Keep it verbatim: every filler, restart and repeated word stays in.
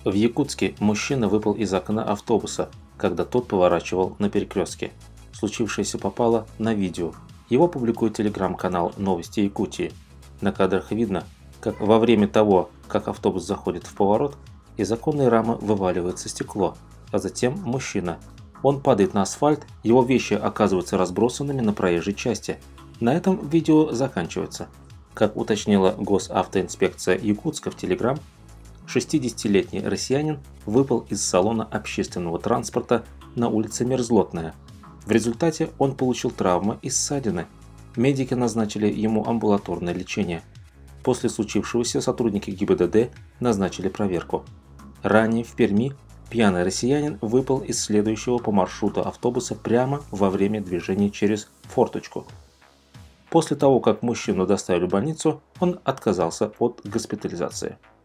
В Якутске мужчина выпал из окна автобуса, когда тот поворачивал на перекрестке. Случившееся попало на видео. Его публикует телеграм-канал «Новости Якутии». На кадрах видно, как во время того, как автобус заходит в поворот, из оконной рамы вываливается стекло, а затем мужчина. Он падает на асфальт, его вещи оказываются разбросанными на проезжей части. На этом видео заканчивается. Как уточнила госавтоинспекция Якутска в Телеграм, шестидесятилетний россиянин выпал из салона общественного транспорта на улице Мерзлотная. В результате он получил травмы и ссадины. Медики назначили ему амбулаторное лечение. После случившегося сотрудники ГИБДД назначили проверку. Ранее в Перми пьяный россиянин выпал из следующего по маршруту автобуса прямо во время движения через форточку. После того, как мужчину доставили в больницу, он отказался от госпитализации.